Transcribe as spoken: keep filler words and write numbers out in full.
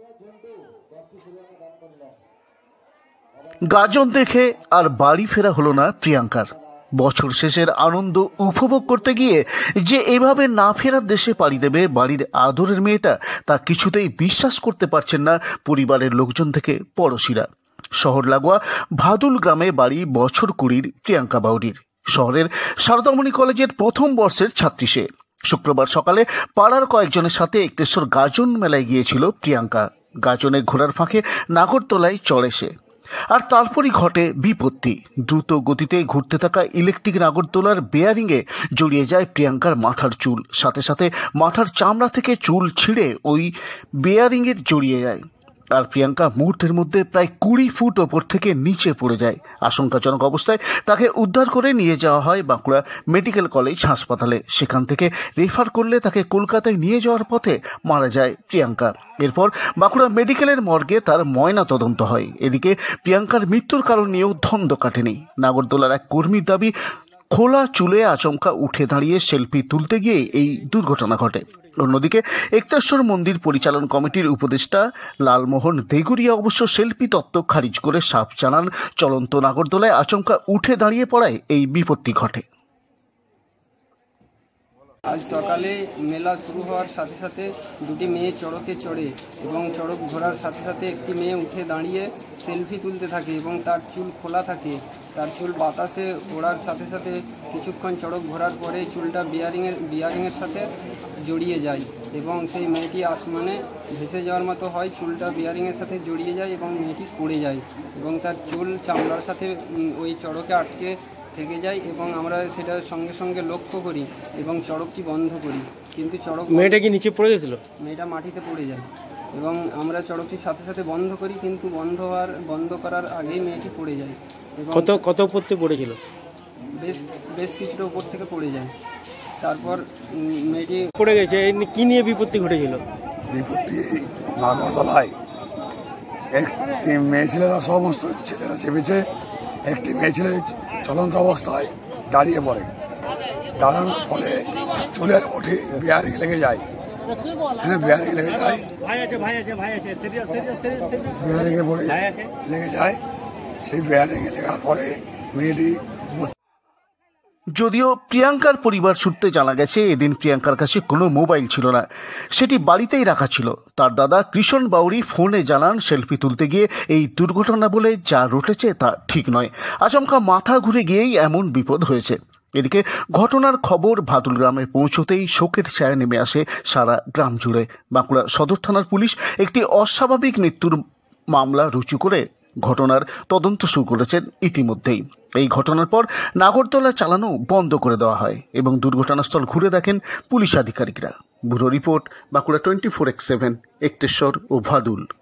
গাজন দেখে আর বাড়ি ফেরা হলো না প্রিয়াঙ্কার। বছর শেষের আনন্দ উপভোগ করতে গিয়ে যে এভাবে না ফেরার দেশে পাড়ি দেবে বাড়ির আদরের মেয়েটা, তা কিছুতেই বিশ্বাস করতে পারছেন না পরিবারের লোকজন থেকে পড়শিরা। শহর লাগোয়া ভাদুল গ্রামে বাড়ি বছর কুড়ির প্রিয়াঙ্কা বাউরির। শহরের সারদামণি কলেজের প্রথম বর্ষের ছাত্রী সে। শুক্রবার সকালে পাড়ার কয়েকজনের সাথে একটেশ্বর গাজন মেলায় গিয়েছিল প্রিয়াঙ্কা। গাজনে ঘোড়ার ফাঁকে নাগরতলায় চড়ে সে, আর তারপরই ঘটে বিপত্তি। দ্রুত গতিতে ঘুরতে থাকা ইলেকট্রিক নাগরদোলার বেয়ারিংয়ে জড়িয়ে যায় প্রিয়াঙ্কার মাথার চুল। সাথে সাথে মাথার চামড়া থেকে চুল ছিঁড়ে ওই বেয়ারিংয়ে জড়িয়ে যায়, আর প্রিয়াঙ্কা মুহূর্তের মধ্যে প্রায় কুড়ি ফুট ওপর থেকে নিচে পড়ে যায়। আশঙ্কাজনক অবস্থায় তাকে উদ্ধার করে নিয়ে যাওয়া হয় বাঁকুড়া মেডিকেল কলেজ হাসপাতালে। সেখান থেকে রেফার করলে তাকে কলকাতায় নিয়ে যাওয়ার পথে মারা যায় প্রিয়াঙ্কা। এরপর বাঁকুড়া মেডিকেলের মর্গে তার ময়না তদন্ত হয়। এদিকে প্রিয়াঙ্কার মৃত্যুর কারণ নিয়েও ধন্দ কাটেনি। নাগরদোলার এক কর্মীর দাবি, খোলা চুলে আচমকা উঠে দাঁড়িয়ে সেলফি তুলতে গিয়ে এই দুর্ঘটনা ঘটে। অন্যদিকে একতেশ্বর মন্দির পরিচালন কমিটির উপদেষ্টা লালমোহন দেগুরিয়া অবশ্য সেলফি তত্ত্ব খারিজ করে সাফ জানান, চলন্ত নাগরদোলায় আচমকা উঠে দাঁড়িয়ে পড়ায় এই বিপত্তি ঘটে। আজ সকালে মেলা শুরু হওয়ার সাথে সাথে দুটি মেয়ে চড়কে চড়ে এবং চড়ক ঘোরার সাথে সাথে একটি মেয়ে উঠে দাঁড়িয়ে সেলফি তুলতে থাকে এবং তার চুল খোলা থাকে। তার চুল বাতাসে ওড়ার সাথে সাথে কিছুক্ষণ চড়ক ঘোরার পরে চুলটা বিয়ারিংয়ের বিয়ারিংয়ের সাথে জড়িয়ে যায় এবং সেই মেয়েটি আসমানে ভেসে যাওয়ার মতো হয়। চুলটা বিয়ারিংয়ের সাথে জড়িয়ে যায় এবং মেয়েটি পড়ে যায় এবং তার চুল চামড়ার সাথে ওই চড়কে আটকে থেকে যায় এবং আমরা সেটা সঙ্গে সঙ্গে লক্ষ্য করি এবং চড়কটি বন্ধ করি, কিন্তু চড়ক মেয়েটা কি নিচে পড়ে গেছিল? মেয়েটা মাটিতে পড়ে যায় এবং আমরা চড়কটির সাথে সাথে বন্ধ করি, কিন্তু বন্ধ হওয়ার বন্ধ করার আগেই মেয়েটি পড়ে যায়। এবং কত কত উপর থেকে পড়েছিল? বেশ বেশ কিছুটা উপর থেকে পড়ে যায়। তারপর মেয়েটি পড়ে গেছে। কি নিয়ে বিপত্তি ঘটেছিল? বিপত্তি নাগরদোলায় একটি মেয়ে ছেলেরা, সমস্ত ছেলেরা চেপেছে, একটি মেয়ে ছেলে চলন্ত অবস্থায় দাঁড়িয়ে পড়ে। দাঁড়ানোর ফলে চুলের ওঠে বিয়ারিং লেগে যায়। হ্যাঁ, বিয়ারিং লেগে যায়, বিয়ারিংয়ে পড়ে লেগে যায়। সেই বিয়ারিংয়ে লেগার পরে মেয়েটি। যদিও প্রিয়াঙ্কার পরিবার সূত্রে জানা গেছে, এদিন প্রিয়াঙ্কার কাছে কোনো মোবাইল ছিল না, সেটি বাড়িতেই রাখা ছিল। তার দাদা কৃষণ বাউরি ফোনে জানান, সেলফি তুলতে গিয়ে এই দুর্ঘটনা বলে যা রটেছে তা ঠিক নয়। আচমকা মাথা ঘুরে গিয়েই এমন বিপদ হয়েছে। এদিকে ঘটনার খবর ভাদুল গ্রামে পৌঁছতেই শোকের ছায়া নেমে আসে সারা গ্রাম জুড়ে। বাঁকুড়া সদর থানার পুলিশ একটি অস্বাভাবিক মৃত্যুর মামলা রুজু করে ঘটনার তদন্ত শুরু করেছেন ইতিমধ্যেই। এই ঘটনার পর নাগরদোলা চালানো বন্ধ করে দেওয়া হয় এবং দুর্ঘটনাস্থল ঘুরে দেখেন পুলিশ আধিকারিকরা। Bureau report, Bankura twenty four X seven, Ekteshwar ও ভাদুল।